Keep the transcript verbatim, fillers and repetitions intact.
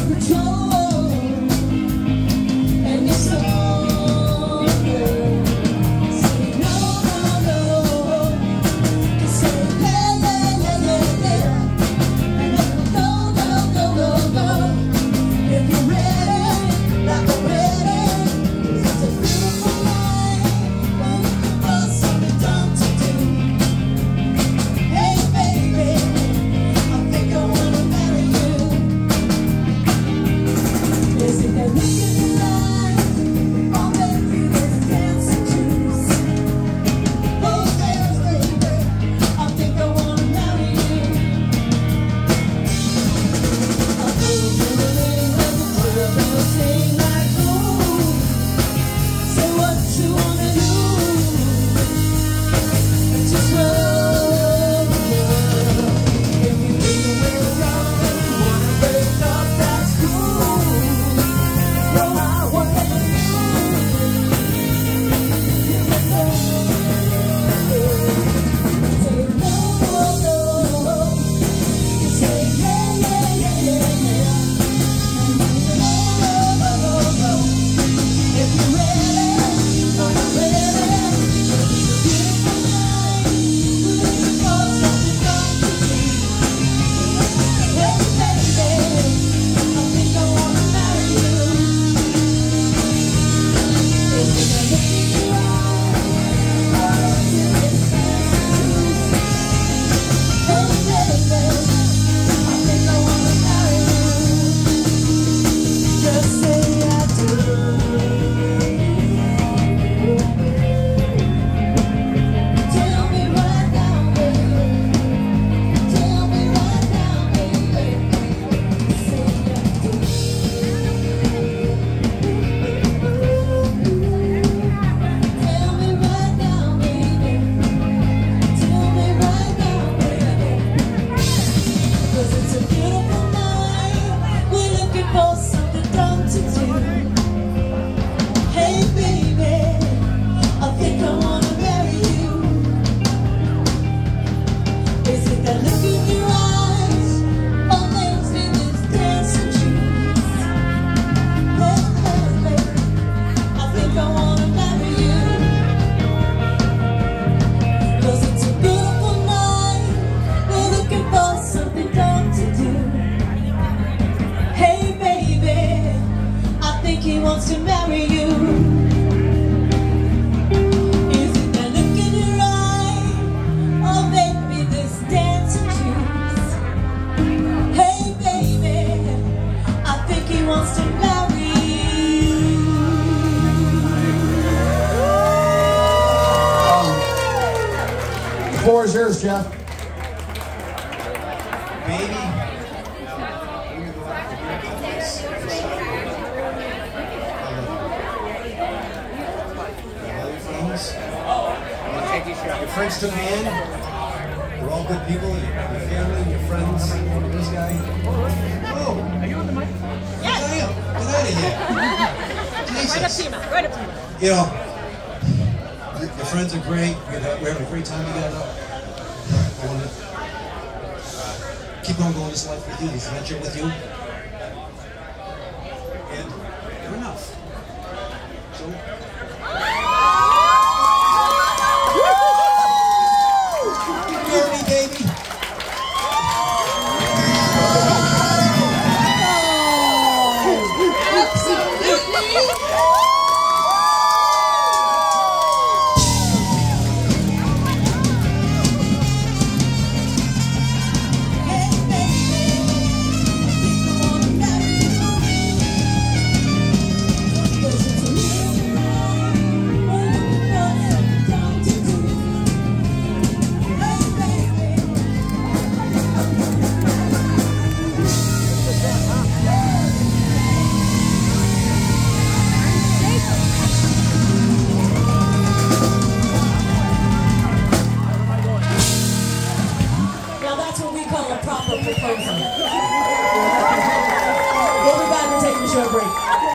wants to marry you. Is it that look in your eye, or maybe this dancing shoes? Hey baby, I think he wants to marry you. The floor is yours, Jeff. Baby. Your friends took me in. We're all good people. Your family, your friends. This guy. Oh, are you on the mic? Yes. I am. Get out of here. Jesus. Right up to you, man. Right up to you. You know, your friends are great. We're having a great time together. I want to uh, keep on going this life with you, this adventure with you. And you're enough. So. Now that's what we call a proper proposal.